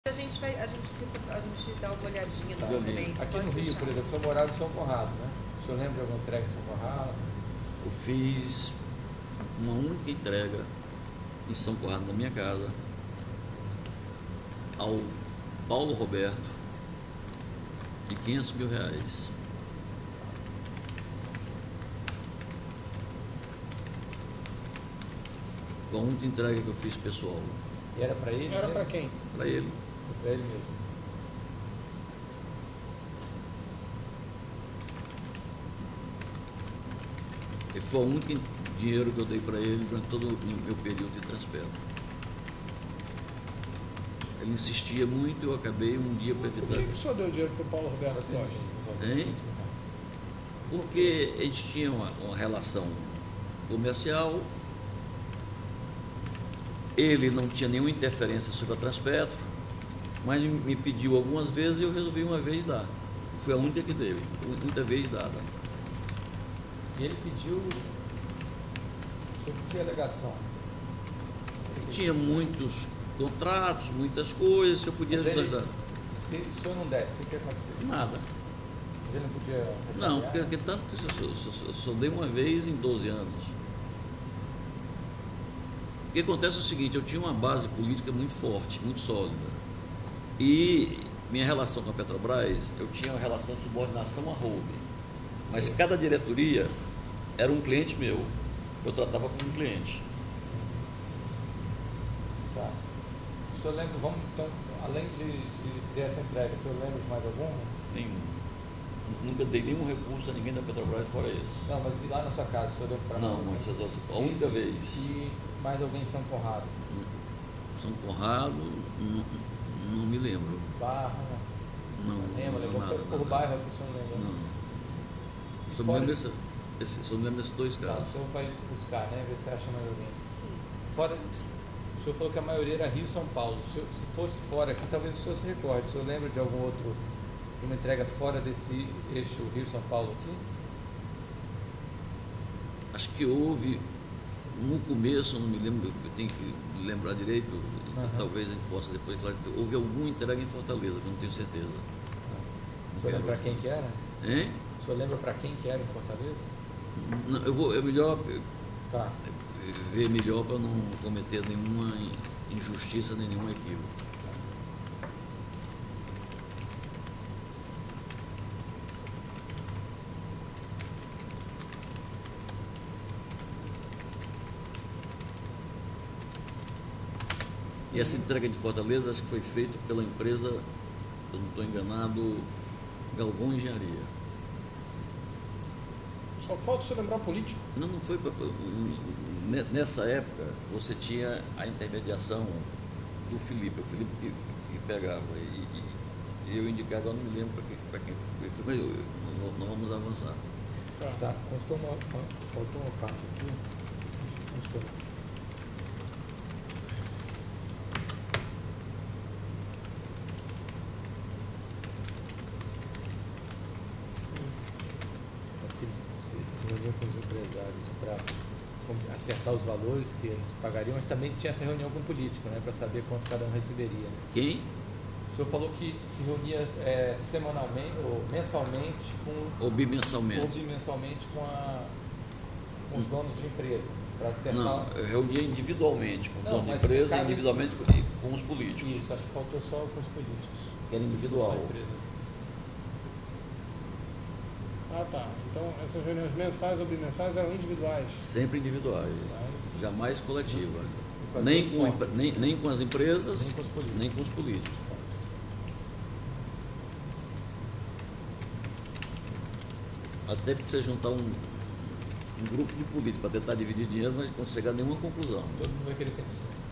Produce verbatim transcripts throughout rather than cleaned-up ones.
A gente vai, a gente, se, a gente dá uma olhadinha no Tá. documento. Aqui Pode no Rio, deixar. por exemplo, o senhor morava em São Conrado, né? O senhor lembra de alguma entrega em São Conrado? Eu fiz uma única entrega em São Conrado, na minha casa, ao Paulo Roberto, de quinhentos mil reais. Foi a única entrega que eu fiz pessoal. E era para ele? Era mesmo? para quem? Para ele. Para ele mesmo. E foi o único dinheiro que eu dei para ele durante todo o meu período de transpero. Ele insistia muito e eu acabei um dia para Por evitar. que, que o senhor deu dinheiro para o Paulo Roberto Costa? Hein? Porque a gente tinha uma, uma relação comercial, ele não tinha nenhuma interferência sobre a Transpetro, mas me pediu algumas vezes e eu resolvi uma vez dar. Foi a única que deu, muita vez dada. E ele pediu sobre que alegação? Tinha muitos contratos, muitas coisas, se eu podia Mas ele- ajudar. Se o senhor não desse, o que, que ia acontecer? Nada. Mas ele não podia. Não, retaliar? porque, porque tanto que eu só, só- só dei uma vez em doze anos. O que acontece é o seguinte, eu tinha uma base política muito forte, muito sólida. E minha relação com a Petrobras, eu tinha uma relação de subordinação à holding. Mas cada diretoria era um cliente meu. Eu tratava como um cliente. Tá. O senhor lembra, vamos então, além de, de dessa entrega, o senhor lembra de mais alguma? Nenhum. Nunca dei nenhum recurso a ninguém da Petrobras fora esse. Não, mas e lá na sua casa, o senhor lembra para Não, mas essa é a única vez. E mais alguém em São Conrado? São Conrado, não, não me lembro. Barra, Não, lembra? não, Levou nada, por nada. bairro aqui, o senhor lembra? Não. E Só me fora- lembro desse, esse, só me lembro desses dois Tá, casos. o senhor vai buscar, né? Ver se acha mais alguém. Sim. Fora, o senhor falou que a maioria era Rio e São Paulo. O senhor- se fosse fora aqui, talvez o senhor se recorde. O senhor lembra de algum outro, de uma entrega fora desse eixo Rio-São Paulo aqui? Acho que houve, no começo, eu não me lembro, eu tenho que lembrar direito, Aham. talvez a gente possa depois, claro, houve alguma entrega em Fortaleza, que eu não tenho certeza. O senhor lembra para quem que era? Hein? O senhor lembra para quem que era em Fortaleza? Não, eu vou, é melhor Tá. ver melhor para não cometer nenhuma injustiça nem nenhum equívoco. E essa entrega de Fortaleza acho que foi feita pela empresa, eu não estou enganado, Galvão Engenharia. Só falta o senhor lembrar político. Não, não foi. pra- ne- Nessa época, você tinha a intermediação do Felipe, o Felipe que, que pegava. E, e- e eu indicava, agora não me lembro para quem, pra quem foi. Mas eu- eu- nós- nós vamos avançar. Tá. Tá, constou uma, uma, faltou uma parte aqui. Constou. Aqui se, se reuniu com os empresários para acertar os valores que eles pagariam, mas também tinha essa reunião com o político, né, para saber quanto cada um receberia. Né? Quem? O senhor falou que se reunia é, semanalmente ou mensalmente com Ou bimensalmente? ou bimensalmente com, a, com os donos de empresa, para acertar. Não, eu reunia individualmente com o Não, dono de mas empresa e cada- individualmente com, com os políticos. Isso, acho que faltou só com os políticos. Era individual. Só a empresa. Ah, tá. Então, essas reuniões mensais ou bimensais eram individuais. Sempre individuais, Mas- jamais coletiva. com as Nem duas com, pontas. nem, nem com as empresas, Nem com os políticos. nem com os políticos. Até precisa juntar um, um grupo de políticos para tentar dividir dinheiro, mas não chegar a nenhuma conclusão. Todo mundo vai querer cem por cento.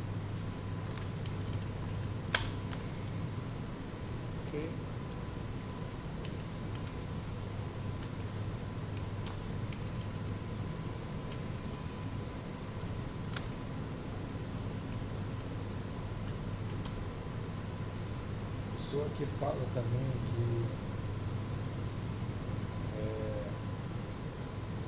Ok. O senhor aqui fala também que é,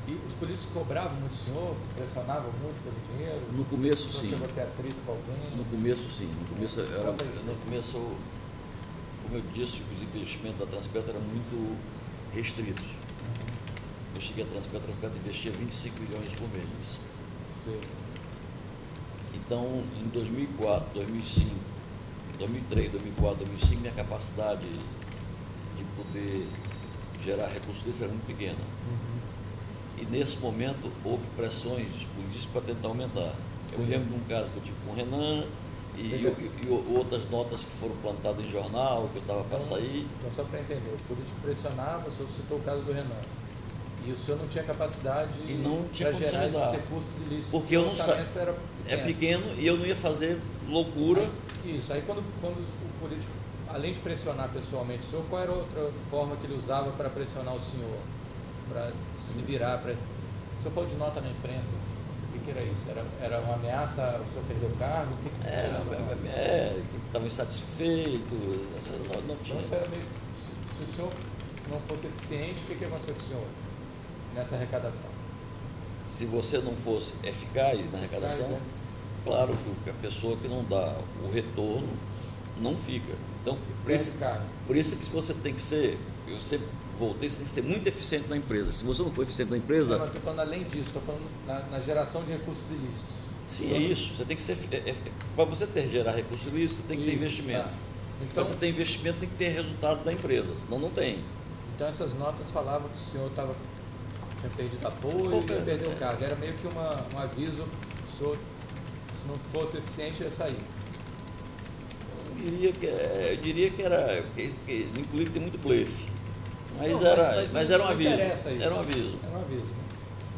E os políticos cobravam muito do senhor, pressionavam muito pelo dinheiro? No começo, O senhor sim. chegou a ter atrito com alguém? No começo, sim. No começo, era, Conta isso. no começo, como eu disse, os investimentos da Transpetro eram muito restritos. Eu cheguei a Transpetro, a Transpetro investia vinte e cinco milhões por mês. Sim. Então, em dois mil e quatro, dois mil e cinco, dois mil e três, dois mil e quatro, dois mil e cinco, minha capacidade de poder gerar recursos desses era muito pequena. Uhum. E nesse momento houve pressões dos políticos para tentar aumentar. Eu me lembro de um caso que eu tive com o Renan e, e, e outras notas que foram plantadas em jornal, que eu estava para sair. Então, só para entender, o político pressionava, o senhor citou o caso do Renan. E o senhor não tinha capacidade E não tinha para gerar condição de esses dar. recursos ilícitos. Porque eu o não sa- orçamento era É pequeno e eu não ia fazer loucura. Aí, isso, aí quando, quando o político, além de pressionar pessoalmente o senhor, qual era a outra forma que ele usava para pressionar o senhor? Para se virar? Pra... O senhor falou de nota na imprensa. O que, que era isso? Era, era uma ameaça, o senhor perdeu o cargo? O que, que É, tinha nessas notas? é, que estava insatisfeito, essa não, não Então, tinha. isso era meio, se, se o senhor não fosse eficiente, o que, que ia acontecer com o senhor nessa arrecadação? Se você não fosse eficaz na arrecadação, Eficaz, claro que a pessoa que não dá o retorno não fica. Então, por isso, Perde cargo. por isso que você tem que ser, eu sempre voltei, você tem que ser muito eficiente na empresa. Se você não for eficiente na Não, empresa, mas estou falando além disso, estou falando na, na geração de recursos ilícitos. sim, é isso. Você tem que ser, é, é, para você ter gerar recurso ilícito, você tem que ter Isso, investimento. tá. Então, Então, você tem investimento, tem que ter resultado da empresa, senão não tem. então essas notas falavam que o senhor tava, tinha perdido apoio Pô, e ia perder é. o cargo. Era meio que uma, um aviso, o senhor, se não fosse eficiente, ia sair. Eu diria que, é- eu diria que era, que, que, inclusive tem muito blefe. Mas, Não, era, mas- mas, mas era um não aviso. interessa isso. Era um aviso. Era um aviso. Né?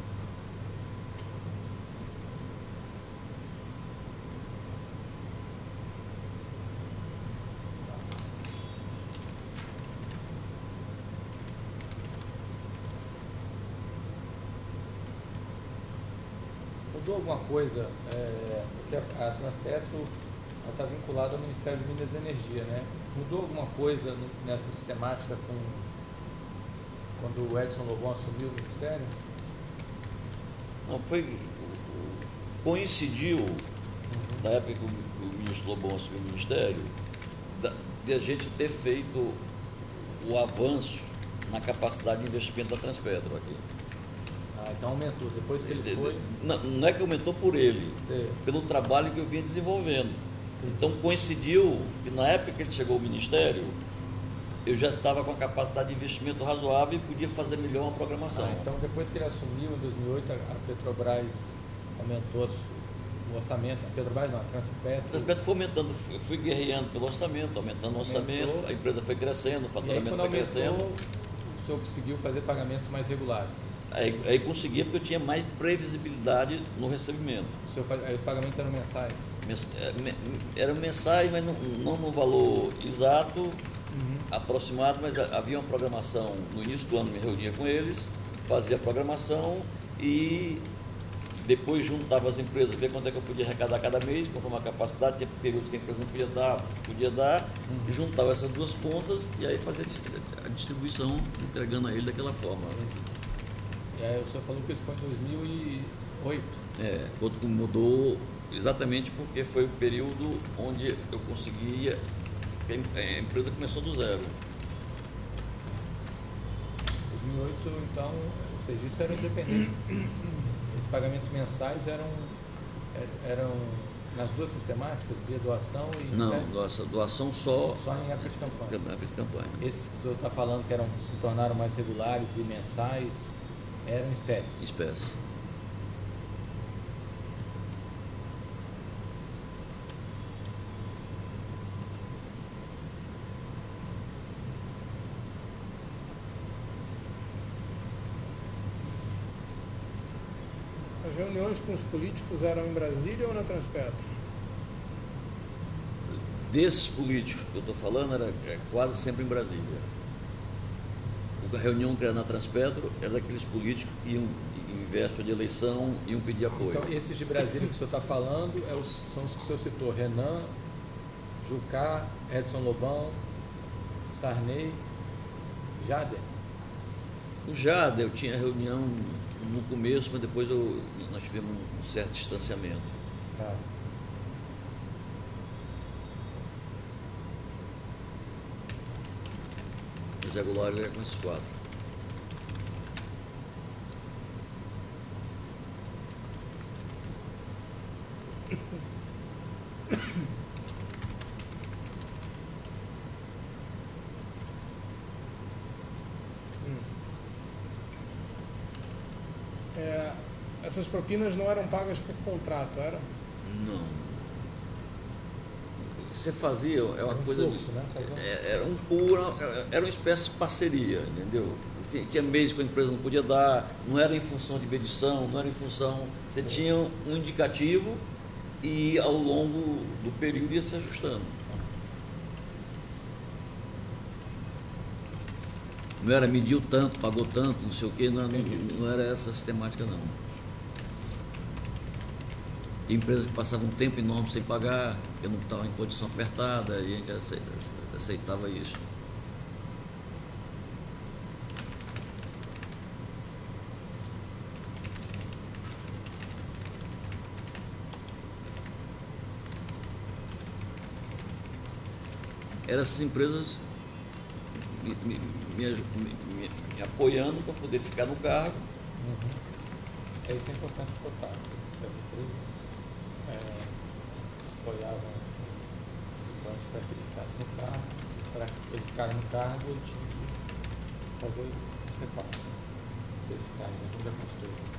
Mudou alguma coisa? É, porque a, a Transpetro está vinculada ao Ministério de Minas e Energia, né? Mudou alguma coisa no, nessa sistemática com quando o Edson Lobão assumiu o Ministério? Não, foi, coincidiu, na época que o, o ministro Lobão assumiu o Ministério, da, de a gente ter feito o avanço na capacidade de investimento da Transpetro aqui. Ah, então aumentou. Depois que ele De- foi, de- Não, não é que aumentou por ele, você... pelo trabalho que eu vinha desenvolvendo. Então coincidiu que na época que ele chegou ao Ministério, eu já estava com a capacidade de investimento razoável e podia fazer melhor uma programação. Ah, então depois que ele assumiu em dois mil e oito, a a Petrobras aumentou o orçamento. A Petrobras não, a Transpetro. A Transpetro foi aumentando, eu fui guerreando pelo orçamento, aumentando o orçamento, Aumentou. a empresa foi crescendo, o E aí faturamento quando foi aumentou, crescendo. o senhor conseguiu fazer pagamentos mais regulares. Aí, aí conseguia porque eu tinha mais previsibilidade no recebimento. O senhor, faz- aí os pagamentos eram mensais. Mens- é, me- Eram mensais, mas não, não no valor exato, aproximado, mas ha- havia uma programação. No início do ano me reunia com eles, fazia a programação e depois juntava as empresas, ver quanto é que eu podia arrecadar cada mês, conforme a capacidade, tinha períodos que a empresa não podia dar, podia dar, e juntava essas duas pontas e aí fazia a dis- a distribuição, entregando a ele daquela forma. E aí o senhor falou que isso foi em dois mil e oito. É, outro que mudou exatamente porque foi o período onde eu conseguia, que a em- a empresa começou do zero. dois mil e oito, então, o serviço era independente. Esses pagamentos mensais eram, er- eram nas duas sistemáticas, via doação e Não, espécie? doação, doação só Só em época de campanha. na época de campanha. Esses que o senhor está falando que eram, se tornaram mais regulares e mensais, eram espécies. Espécie. As reuniões com os políticos eram em Brasília ou na Transpetro? Desses políticos que eu estou falando, era é, quase sempre em Brasília. A reunião que era na Transpetro era daqueles políticos que iam, em véspera de eleição, iam pedir apoio. Então, esses de Brasília que o senhor está falando é os, são os que o senhor citou: Renan, Jucá, Edson Lobão, Sarney, Jader. O Jader, eu tinha reunião no começo, mas depois eu, nós tivemos um certo distanciamento. Tá. Os regulares eram com esses quatro. É, essas propinas não eram pagas por contrato, eram? Não. Você fazia, é uma Era um coisa fluxo, de, né? Fazia um- é- era um pura, era uma espécie de parceria, entendeu? Tinha, tinha mês que a empresa não podia dar, não era em função de medição, não era em função, você tinha um indicativo e ao longo do período ia se ajustando. Não era mediu tanto, pagou tanto, não sei o quê, não, não, não era essa sistemática não. Tinha empresas que passavam um tempo enorme sem pagar, porque não estava em condição apertada, e a gente aceitava isso. Eram essas empresas me, me, me, me, me apoiando para poder ficar no cargo. Uhum. É isso é importante botar. As empresas é, apoiavam o banco para que ele ficasse no cargo. Para ele ficar no cargo, ele tinha que fazer os repasses. Se ele ficar, exemplo, da construtora.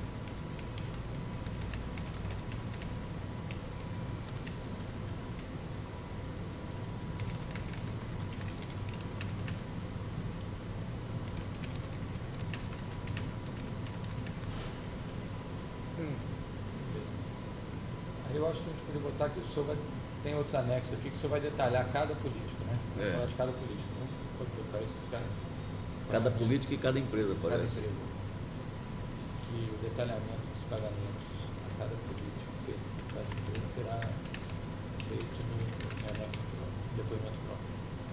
Eu acho que a gente poderia botar que o senhor vai, tem outros anexos aqui que o senhor vai detalhar cada político, né? Vai É. falar de cada político. Né? Porque parece que cada, Cada política e cada empresa, cada parece. empresa. Que o detalhamento dos pagamentos a cada político feito por cada empresa será feito no anexo próprio, no depoimento próprio.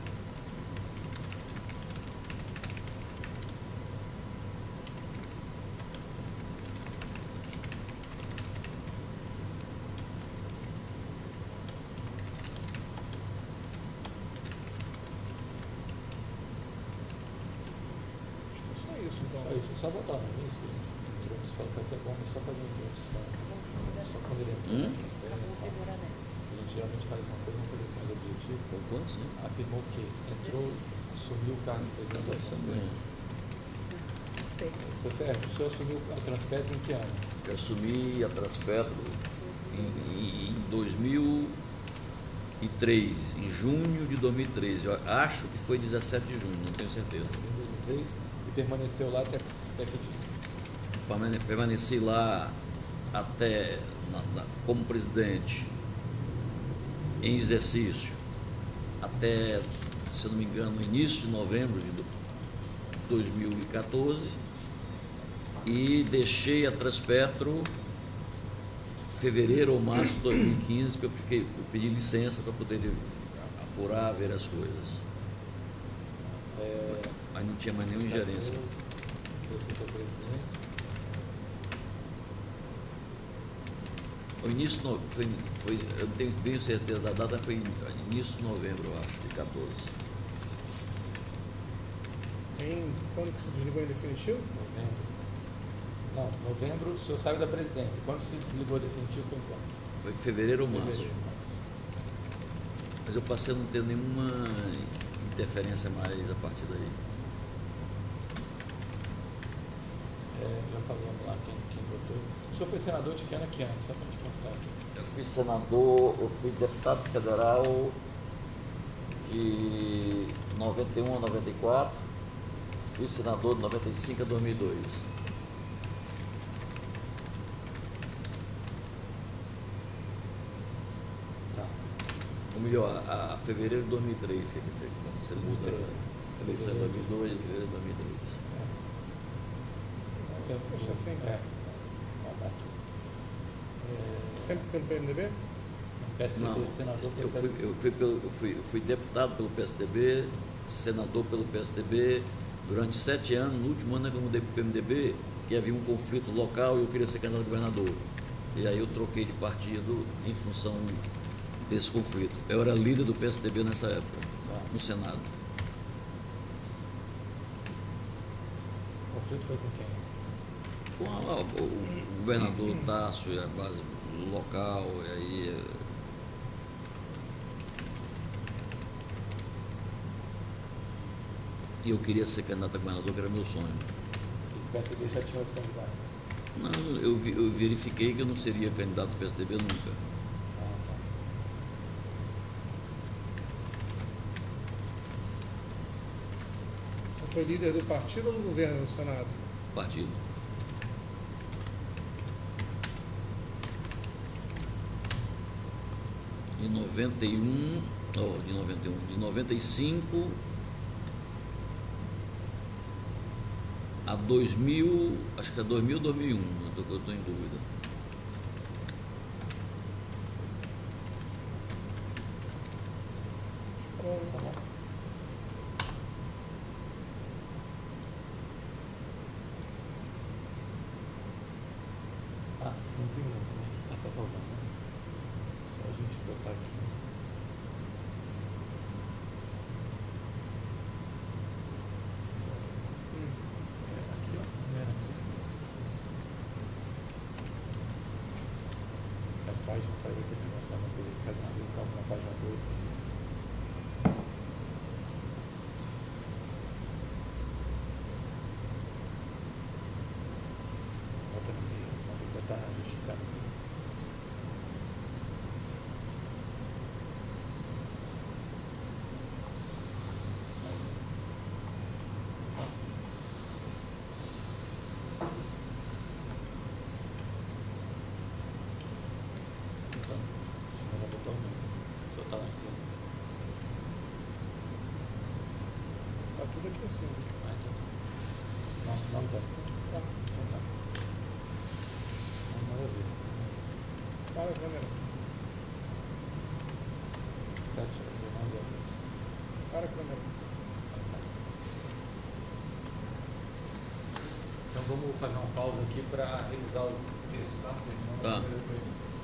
Só isso, então. Só isso, só botar no início que a gente entrou, só foi até bom, só fazer a introdução. Só quando ele entrou. Hum? Acabou o primeiro anexo. A gente geralmente faz uma coisa, não fazer mais objetivo. Com quantos, né? Afirmou que entrou, assumiu o cargo de presidente da Essa Assembleia. manhã. Sei. Seu Sérgio, o senhor assumiu a Transpetro em que ano? Eu assumi a Transpetro em, em, em dois mil e três, em junho de dois mil e treze. Eu acho que foi dezessete de junho, não tenho certeza. Em dois mil e três e permaneceu lá até, até que dia? Permane- Permaneci lá até na- na- como presidente em exercício até, se eu não me engano, início de novembro de do- dois mil e quatorze e deixei a Transpetro fevereiro ou março de dois mil e quinze, porque eu, fiquei, eu pedi licença para poder apurar, ver as coisas. É, Aí não tinha mais nenhuma gerência. Você foi presidência. O início no- foi, foi, eu não tenho bem certeza da data, foi início de novembro, eu acho, de quatorze. Em, quando que se desligou em definitivo? Novembro. Não, novembro o senhor saiu da presidência. Quando se desligou definitivo foi em quando? Foi fevereiro ou março. Fevereiro. Mas eu passei a não ter nenhuma interferência mais a partir daí. É, já falamos lá quem, quem votou. O senhor foi senador de que ano a que ano? Só para a gente constar aqui. Eu fui senador, eu fui deputado federal de noventa e um a noventa e quatro, fui senador de noventa e cinco a dois mil e dois. Tá. Ou melhor, a, a fevereiro de dois mil e três, quer dizer, quando você muda a eleição em dois mil e dois, fevereiro de dois mil e três. É. Deixa assim. É. Ó, tá aqui. É, Sempre pelo P M D B? P S D B, Não, senador pelo eu fui, P S D B. eu, fui pelo, eu, fui, eu fui deputado pelo P S D B, senador pelo P S D B, durante sete anos. No último ano que eu mudei para o P M D B, que havia um conflito local e eu queria ser candidato a governador. E aí eu troquei de partido em função desse conflito. Eu era líder do P S D B nessa época, no Senado. O conflito foi com quem? Com a, o, o governador Tasso e a base local, e aí. E eu queria ser candidato a governador, que era meu sonho. O P S D B já tinha outro candidato. Não, eu, vi- eu verifiquei que eu não seria candidato do P S D B nunca. Ah, tá. Você foi líder do partido ou do governo no Senado? Partido. Em noventa e um, oh, de noventa e um, de noventa e cinco a dois mil, acho que é dois mil ou dois mil e um, eu tô- eu estou em dúvida. Tá bom. Ah, não tem não, né? Ah, está salvando, né? Só a gente botar aqui. Hum. É, aqui, ó. É, aqui. A página faz a determinação, uma coisa que faz uma então na página dois aqui. Bota no meio, vamos botar justificado aqui. Então, você vai botar o número. Só tá lá em cima. Tá tudo aqui assim. Ah, então. Nosso nome tá assim? Tá. Então tá. Não, maravilha. Para a câmera. Sete, dezenove horas. Para a câmera. Então vamos fazer uma pausa aqui para revisar o texto, tá? Terminamos Tá. o primeiro período.